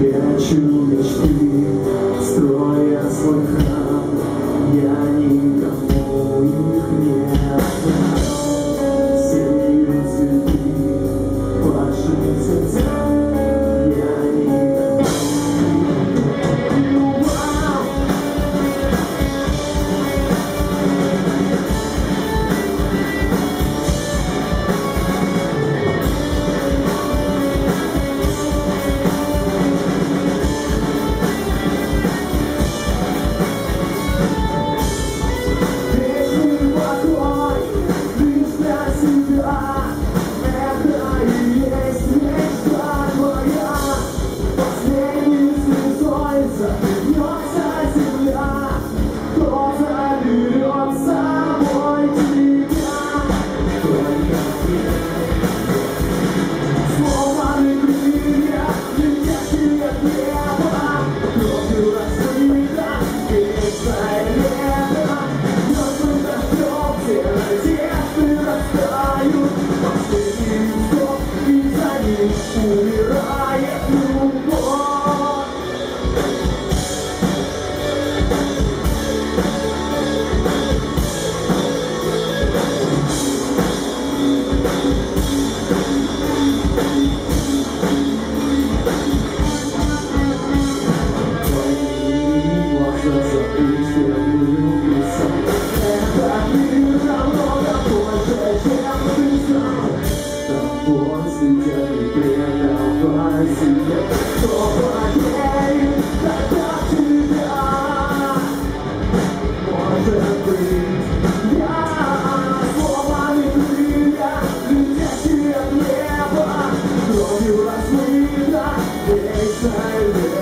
Прячу мечты, строя свой храм, я никому их не отдам. Сею цветы вашим сердцам, я никому не отдам. Умирает любовь. Твои глаза запечатлены в песок. Этот мир намного больше, чем ты знал. Тобой сидят и предавай себе. Кто поверит тогда в тебя? Может быть, я словами крылья, летящие от неба, кровью размыта вечная.